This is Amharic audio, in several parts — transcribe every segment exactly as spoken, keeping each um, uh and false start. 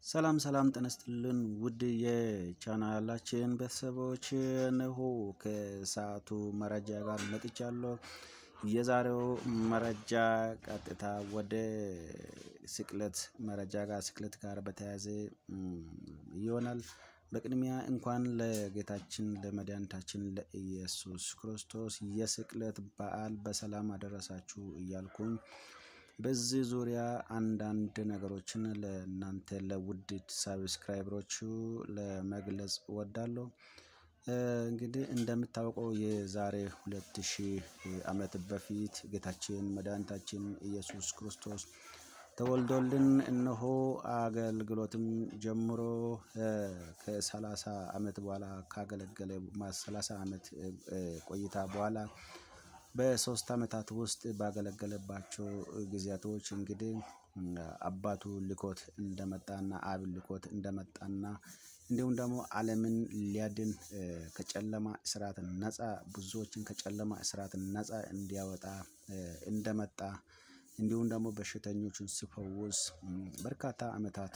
ሰላም ሰላም ተነስተልን ውድ የቻናላችን ቤተሰቦች ነው ከሰዓቱ መረጃ ጋር መጥቻለሁ። የዛሬው መረጃ ቀጥታ ወደ ስቅለት መረጃ ጋር ስቅለት ጋር በተያያዘ ይሆናል። በቅድሚያ እንኳን ለጌታችን ለመድኃኒታችን ለኢየሱስ ክርስቶስ የስቅለት በዓል በሰላም አደረሳችሁ እያልኩኝ በዚህ ዙሪያ አንዳንድ ነገሮችን ለእናንተ ለውድ ሰብስክራይበሮቹ ለመግለጽ እወዳለሁ። እንግዲህ እንደምታውቀው የዛሬ ሁለት ሺህ ዓመት በፊት ጌታችን መድኃኒታችን ኢየሱስ ክርስቶስ ተወልዶልን እነሆ አገልግሎትም ጀምሮ ከሰላሳ ዓመት በኋላ ካገለገለ ሰላሳ ዓመት ቆይታ በኋላ በሶስት ዓመታት ውስጥ ባገለገለባቸው ጊዜያቶች እንግዲህ አባቱ ልኮት እንደመጣና አብ ልኮት እንደመጣና እንዲሁም ደግሞ ዓለምን ሊያድን ከጨለማ እስራት ነፃ ብዙዎችን ከጨለማ እስራት ነፃ እንዲያወጣ እንደመጣ እንዲሁም ደግሞ በሽተኞችን ሲፈውስ በርካታ ዓመታት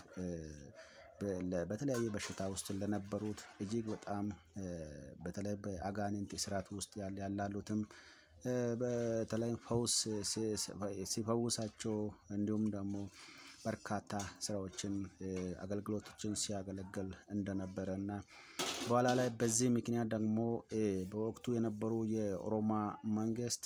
በተለያየ በሽታ ውስጥ ለነበሩት እጅግ በጣም በተለይ በአጋንንት እስራት ውስጥ ያላሉትም በተለይ ፈውስ ሲፈውሳቸው እንዲሁም ደግሞ በርካታ ስራዎችን አገልግሎቶችን ሲያገለግል እንደነበረና በኋላ ላይ በዚህ ምክንያት ደግሞ በወቅቱ የነበሩ የሮማ መንግስት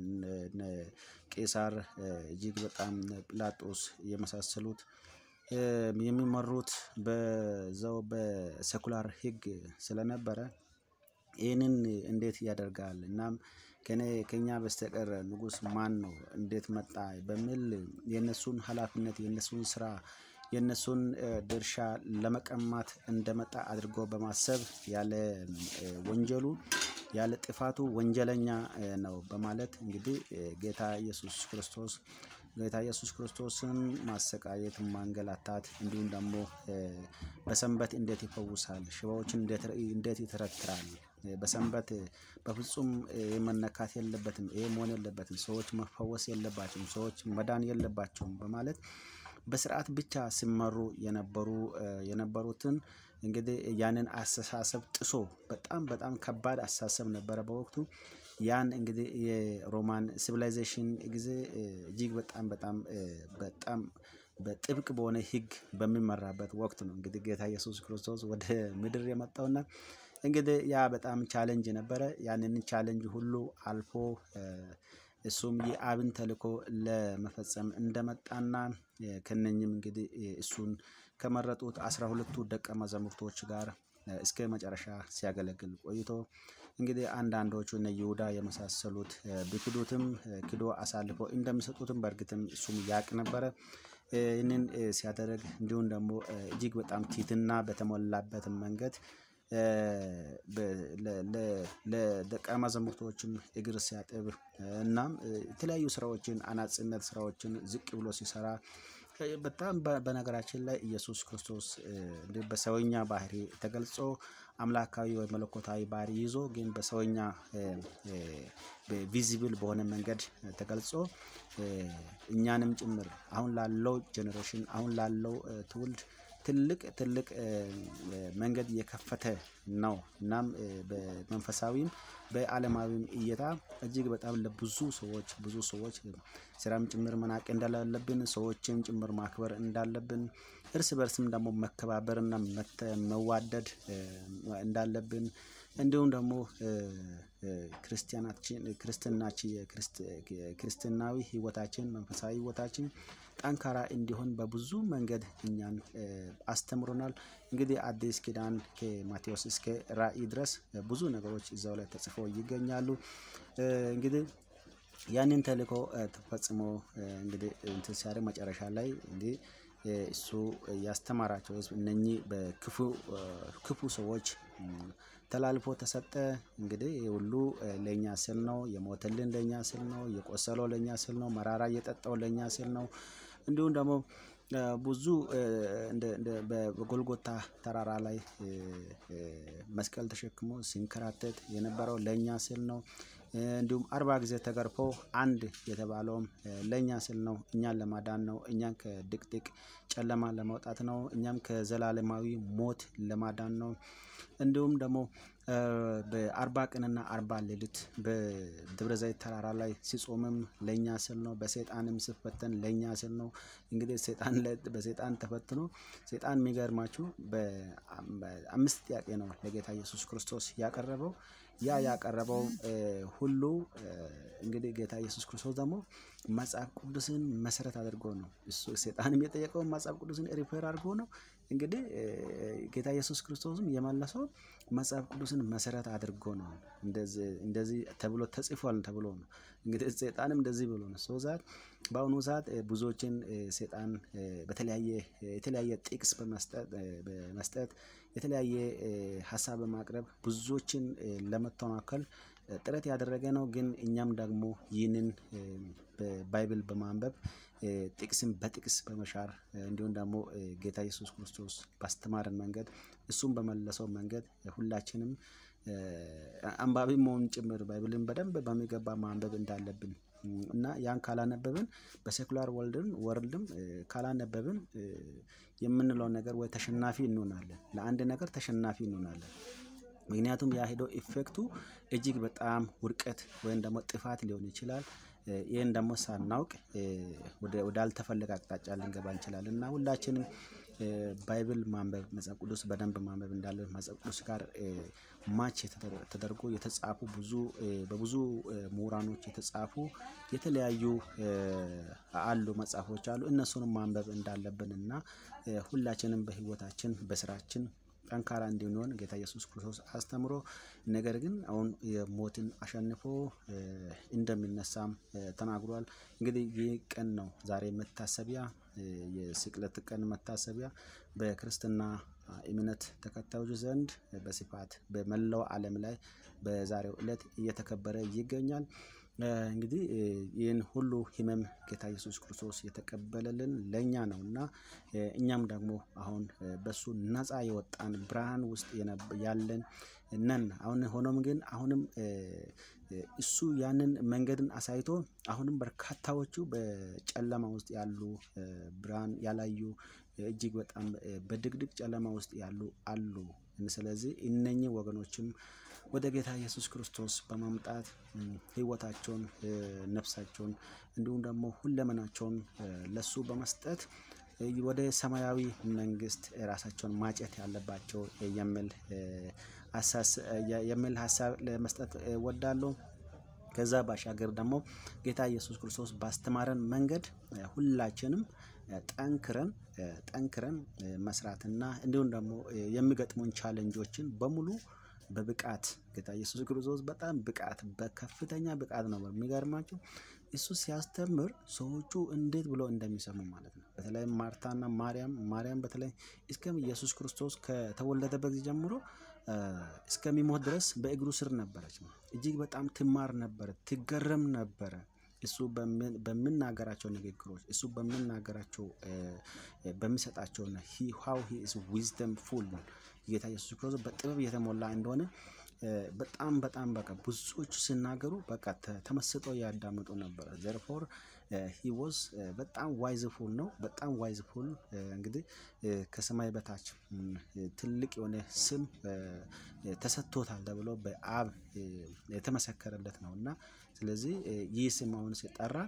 ቄሳር እጅግ በጣም ጲላጦስ የመሳሰሉት የሚመሩት በዛው በሴኩላር ህግ ስለነበረ ይህንን እንዴት ያደርጋል እናም ከኔ ከኛ በስተቀር ንጉስ ማን ነው እንዴት መጣ በሚል የነሱን ኃላፊነት የነሱን ስራ የነሱን ድርሻ ለመቀማት እንደመጣ አድርጎ በማሰብ ያለ ወንጀሉ ያለ ጥፋቱ ወንጀለኛ ነው በማለት እንግዲህ ጌታ ኢየሱስ ክርስቶስ ጌታ ኢየሱስ ክርስቶስን ማሰቃየት ማንገላታት እንዲሁም ደግሞ በሰንበት እንዴት ይፈውሳል ሽባዎችን እንዴት እንዴት ይተረትራል በሰንበት በፍጹም የመነካት የለበትም ይሄ መሆን የለበትም ሰዎች መፈወስ የለባቸውም ሰዎች መዳን የለባቸውም በማለት በስርዓት ብቻ ሲመሩ የነበሩ የነበሩትን እንግዲህ ያንን አስተሳሰብ ጥሶ በጣም በጣም ከባድ አስተሳሰብ ነበር በወቅቱ ያን እንግዲህ የሮማን ሲቪላይዜሽን ጊዜ እጅግ በጣም በጣም በጣም በጥብቅ በሆነ ህግ በሚመራበት ወቅት ነው እንግዲህ ጌታ ኢየሱስ ክርስቶስ ወደ ምድር የመጣውና እንግዲህ ያ በጣም ቻሌንጅ ነበረ ያንን ቻሌንጅ ሁሉ አልፎ እሱም የአብን ተልእኮ ለመፈጸም እንደመጣና ከነኝም እንግዲህ እሱን ከመረጡት አስራ ሁለቱ ደቀ መዛሙርቶች ጋር እስከ መጨረሻ ሲያገለግል ቆይቶ እንግዲህ አንዳንዶቹ እነ ይሁዳ የመሳሰሉት ቢክዱትም ክዶ አሳልፎ እንደሚሰጡትም በርግጥም እሱም ያቅ ነበረ ይህንን ሲያደርግ እንዲሁም ደግሞ እጅግ በጣም ትህትና በተሞላበት መንገድ ለደቀ መዛሙርቶችም እግር ሲያጥብ እናም የተለያዩ ስራዎችን አናጽነት ስራዎችን ዝቅ ብሎ ሲሰራ በጣም በነገራችን ላይ ኢየሱስ ክርስቶስ እንደ በሰውኛ ባህሪ ተገልጾ አምላካዊ ወይ መለኮታዊ ባህሪ ይዞ ግን በሰውኛ በቪዚብል በሆነ መንገድ ተገልጾ እኛንም ጭምር አሁን ላለው ጄነሬሽን አሁን ላለው ትውልድ ትልቅ ትልቅ መንገድ የከፈተ ነው እናም በመንፈሳዊም በዓለማዊም እይታ እጅግ በጣም ለብዙ ሰዎች ብዙ ሰዎች ስራም ጭምር መናቅ እንዳለብን ሰዎችን ጭምር ማክበር እንዳለብን እርስ በርስም ደግሞ መከባበርና መዋደድ እንዳለብን እንዲሁም ደግሞ ክርስቲያናችን ክርስትናችን ክርስቲያናዊ ህይወታችን መንፈሳዊ ህይወታችን ጠንካራ እንዲሆን በብዙ መንገድ እኛን አስተምሮናል እንግዲህ አዲስ ኪዳን ከማቴዎስ እስከ ራዕይ ድረስ ብዙ ነገሮች እዛው ላይ ተጽፈው ይገኛሉ እንግዲህ ያንን ተልእኮ ተፈጽሞ እንግዲህ እንትን ሲያደርግ መጨረሻ ላይ እንግዲህ እሱ ያስተማራቸው ህዝብ እነኚህ በክፉ ክፉ ሰዎች ተላልፎ ተሰጠ እንግዲህ ሁሉ ለኛ ስል ነው የሞተልን ለኛ ስል ነው የቆሰለው ለኛ ስል ነው መራራ የጠጣው ለኛ ስል ነው እንዲሁም ደግሞ ብዙ እንደ በጎልጎታ ተራራ ላይ መስቀል ተሸክሞ ሲንከራተት የነበረው ለኛ ስል ነው እንዲሁም አርባ ጊዜ ተገርፎ አንድ የተባለውም ለኛ ስል ነው እኛን ለማዳን ነው እኛን ከድቅድቅ ጨለማ ለማውጣት ነው እኛም ከዘላለማዊ ሞት ለማዳን ነው እንዲሁም ደግሞ በአርባ ቀንና አርባ ሌሊት በደብረ ዘይት ተራራ ላይ ሲጾምም ለኛ ስል ነው በሰይጣንም ሲፈተን ለኛ ስል ነው እንግዲህ ሰይጣን በሰይጣን ተፈትኖ ሰይጣን የሚገርማችሁ በአምስት ጥያቄ ነው ለጌታ ኢየሱስ ክርስቶስ ያቀረበው ያ ያቀረበው ሁሉ እንግዲህ ጌታ ኢየሱስ ክርስቶስ ደግሞ መጽሐፍ ቅዱስን መሰረት አድርጎ ነው እሱ ሰይጣንም የጠየቀው መጽሐፍ ቅዱስን ሪፈር አድርጎ ነው እንግዲህ ጌታ ኢየሱስ ክርስቶስም የመለሰው መጽሐፍ ቅዱስን መሰረት አድርጎ ነው እንደዚህ እንደዚህ ተብሎ ተጽፏል ተብሎ ነው እንግዲህ ሰይጣንም እንደዚህ ብሎ ነው ሶዛት ባውኑ ሰዓት ብዙዎችን ሰይጣን በተለያየ የተለያየ ጥቅስ በመስጠት በመስጠት የተለያየ ሐሳብ በማቅረብ ብዙዎችን ለመተናከል ጥረት ያደረገ ነው ግን እኛም ደግሞ ይህንን በባይብል በማንበብ ጥቅስን በጥቅስ በመሻር እንዲሁም ደግሞ ጌታ ኢየሱስ ክርስቶስ ባስተማረን መንገድ እሱም በመለሰው መንገድ ሁላችንም አንባቢ መሆን ጭምር ባይብልን በደንብ በሚገባ ማንበብ እንዳለብን እና ያን ካላነበብን በሴኩላር ወርልድም ወርልድም ካላነበብን የምንለው ነገር ወይ ተሸናፊ እንሆናለን ለአንድ ነገር ተሸናፊ እንሆናለን ምክንያቱም ያ ሄዶ ኢፌክቱ እጅግ በጣም ውድቀት ወይም ደግሞ ጥፋት ሊሆን ይችላል ይሄን ደግሞ ሳናውቅ ወደ ወዳልተፈለገ አቅጣጫ ልንገባ እንችላለን እና ሁላችንም ባይብል ማንበብ መጽሐፍ ቅዱስ በደንብ ማንበብ እንዳለን መጽሐፍ ቅዱስ ጋር ማች ተደርጎ የተጻፉ ብዙ በብዙ ምሁራኖች የተጻፉ የተለያዩ አሉ መጽሐፎች አሉ እነሱንም ማንበብ እንዳለብንና ሁላችንም በህይወታችን በስራችን ጠንካራ እንድንሆን ጌታ ኢየሱስ ክርስቶስ አስተምሮ ነገር ግን አሁን የሞትን አሸንፎ እንደሚነሳም ተናግሯል እንግዲህ ይህ ቀን ነው ዛሬ መታሰቢያ የስቅለት ቀን መታሰቢያ በክርስትና እምነት ተከታዮች ዘንድ በስፋት በመላው ዓለም ላይ በዛሬው ዕለት እየተከበረ ይገኛል እንግዲህ ይህን ሁሉ ህመም ጌታ ኢየሱስ ክርስቶስ የተቀበለልን ለኛ ነውና እኛም ደግሞ አሁን በሱ ነፃ የወጣን ብርሃን ውስጥ ያለን ነን አሁን ሆኖም ግን አሁንም እሱ ያንን መንገድን አሳይቶ አሁንም በርካታዎቹ በጨለማ ውስጥ ያሉ ብርሃን ያላዩ እጅግ በጣም በድቅድቅ ጨለማ ውስጥ ያሉ አሉ ስለዚህ እነኚህ ወገኖችም ወደ ጌታ ኢየሱስ ክርስቶስ በማምጣት ህይወታቸውን ነፍሳቸውን እንዲሁም ደግሞ ሁለመናቸውን ለሱ በመስጠት ወደ ሰማያዊ መንግስት ራሳቸውን ማጨት ያለባቸው የሚል አሳስ የሚል ሐሳብ ለመስጠት ወዳለሁ ከዛ ባሻገር ደግሞ ጌታ ኢየሱስ ክርስቶስ ባስተማረን መንገድ ሁላችንም ጠንክረን ጠንክረን መስራትና እንዲሁም ደግሞ የሚገጥሙን ቻሌንጆችን በሙሉ በብቃት ጌታ ኢየሱስ ክርስቶስ በጣም ብቃት በከፍተኛ ብቃት ነው የሚገርማችሁ እሱ ሲያስተምር ሰዎቹ እንዴት ብሎ እንደሚሰሙ ማለት ነው በተለይ ማርታና ማርያም ማርያም በተለይ እስከ ኢየሱስ ክርስቶስ ከተወለደበት ጊዜ ጀምሮ እስከሚሞት ድረስ በእግሩ ስር ነበረች እጅግ በጣም ትማር ነበር ትገረም ነበር እሱ በመናገራቸው ንግግሮች እሱ በመናገራቸው በሚሰጣቸውና he how he is wisdom full ጌታ ኢየሱስ ክርስቶስ በጥበብ የተሞላ እንደሆነ በጣም በጣም በቃ ብዙዎቹ ሲናገሩ በቃ ተመስጠው ያዳምጡ ነበር therefore he was በጣም ዋይዝፉል ነው በጣም ዋይዝፉል እንግዲህ ከሰማይ በታች ትልቅ የሆነ ስም ተሰጥቶታል ተብሎ በአብ የተመሰከረለት ነውና ስለዚህ ይህ ስም አሁን ሲጠራ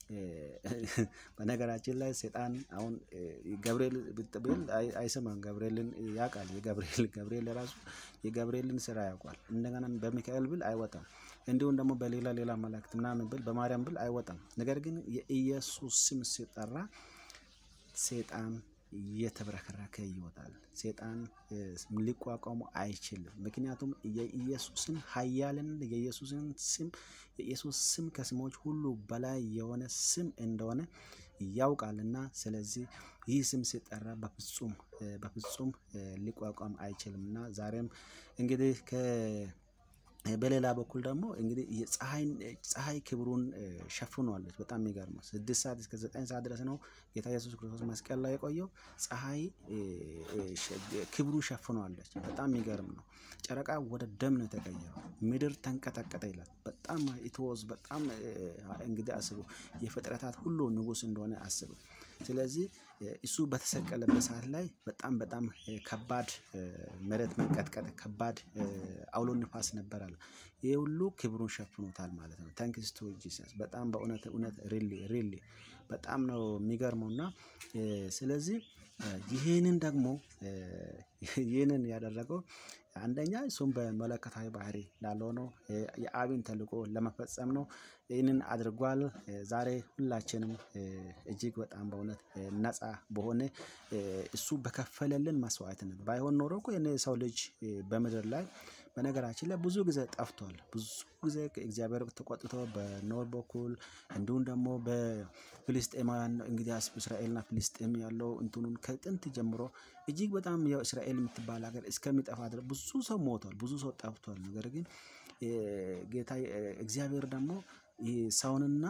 በነገራችን ላይ ሰይጣን አሁን ገብርኤል ብትብል አይሰማም ገብርኤልን ያውቃል የገብርኤል ገብርኤል ራሱ የገብርኤልን ስራ ያውቃል እንደገና በሚካኤል ብል አይወጣም እንዲሁም ደግሞ በሌላ ሌላ መላእክት ምናምን ብል በማርያም ብል አይወጣም ነገር ግን የኢየሱስ ስም ሲጠራ ሰይጣን የተበረከረከ ይወጣል ሰይጣን ሊቋቋሙ አይችልም ምክንያቱም የኢየሱስን ኃያልን የኢየሱስን ስም የኢየሱስ ስም ከስሞች ሁሉ በላይ የሆነ ስም እንደሆነ ያውቃልና ስለዚህ ይህ ስም ሲጠራ በፍጹም በፍጹም ሊቋቋም አይችልምና ዛሬም እንግዲህ ከ በሌላ በኩል ደግሞ እንግዲህ የፀሐይ ፀሐይ ክብሩን ሸፍኗለች። በጣም የሚገርመው ስድስት ሰዓት እስከ ዘጠኝ ሰዓት ድረስ ነው ጌታ ኢየሱስ ክርስቶስ መስቀል ላይ የቆየው። ፀሐይ ክብሩ ሸፍኗለች። በጣም የሚገርም ነው። ጨረቃ ወደ ደም ነው የተቀየረው። ምድር ተንቀጠቀጠ ይላል። በጣም ኢትወዝ በጣም እንግዲህ አስቡ የፍጥረታት ሁሉ ንጉስ እንደሆነ አስቡ። ስለዚህ እሱ በተሰቀለበት ሰዓት ላይ በጣም በጣም ከባድ መሬት መንቀጥቀጥ ከባድ አውሎ ንፋስ ነበር አለ። ይሄ ሁሉ ክብሩን ሸፍኖታል ማለት ነው። ታንክስ ቱ ጂሰስ በጣም በእውነት እውነት ሪሊ ሪሊ በጣም ነው የሚገርመውና ስለዚህ ይሄንን ደግሞ ይሄንን ያደረገው አንደኛ እሱም በመለኮታዊ ባህሪ ላለው ነው። የአብን ተልእኮ ለመፈጸም ነው። ይህንን አድርጓል። ዛሬ ሁላችንም እጅግ በጣም በእውነት ነፃ በሆነ እሱ በከፈለልን መስዋዕትነት ባይሆን ኖሮ እኮ የኔ ሰው ልጅ በምድር ላይ በነገራችን ላይ ብዙ ጊዜ ጠፍቷል። ብዙ ጊዜ እግዚአብሔር ተቆጥቶ በኖር በኩል እንዲሁም ደግሞ በፍልስጤማውያን እንግዲህ እስራኤልና ፍልስጤም ያለው እንትኑን ከጥንት ጀምሮ እጅግ በጣም ያው እስራኤል የምትባል ሀገር እስከሚጠፋ ድረስ ብዙ ሰው ሞቷል። ብዙ ሰው ጠፍቷል። ነገር ግን ጌታ እግዚአብሔር ደግሞ ሰውንና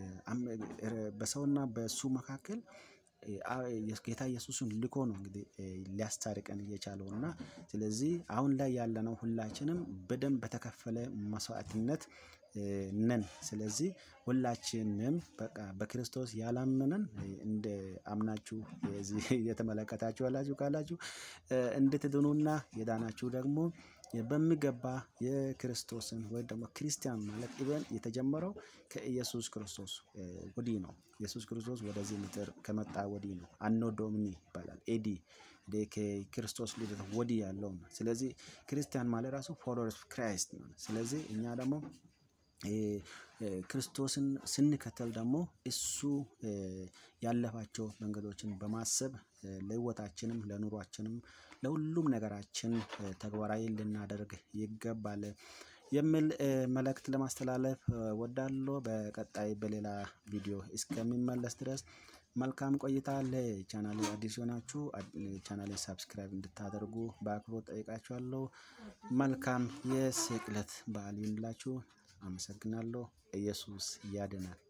በሰውና በሱ መካከል ጌታ ኢየሱስን ልኮ ነው እንግዲህ ሊያስታርቀን እየቻለውና ስለዚህ አሁን ላይ ያለነው ሁላችንም በደም በተከፈለ መስዋዕትነት ነን። ስለዚህ ሁላችንም በቃ በክርስቶስ ያላመነን እንደ አምናችሁ እዚህ የተመለከታችሁ ያላችሁ ካላችሁ እንድትድኑና የዳናችሁ ደግሞ በሚገባ የክርስቶስን ወይ ደግሞ ክርስቲያን ማለት ኢቨን የተጀመረው ከኢየሱስ ክርስቶስ ወዲህ ነው። ኢየሱስ ክርስቶስ ወደዚህ ምድር ከመጣ ወዲህ ነው። አኖ ዶሚኒ ይባላል። ኤዲ ከክርስቶስ ልደት ወዲህ ያለው ነው። ስለዚህ ክርስቲያን ማለት ራሱ ፎሎወርስ ክራይስት ነው። ስለዚህ እኛ ደግሞ ክርስቶስን ስንከተል ደግሞ እሱ ያለፋቸው መንገዶችን በማሰብ ለህይወታችንም ለኑሯችንም ለሁሉም ነገራችን ተግባራዊ ልናደርግ ይገባል የሚል መልእክት ለማስተላለፍ ወዳለሁ። በቀጣይ በሌላ ቪዲዮ እስከሚመለስ ድረስ መልካም ቆይታ። ለቻናሌ አዲስ ሆናችሁ ቻናሌ ሰብስክራይብ እንድታደርጉ በአክብሮት ጠይቃችኋለሁ። መልካም የስቅለት በዓል ይሁንላችሁ። አመሰግናለሁ። ኢየሱስ ያድናል።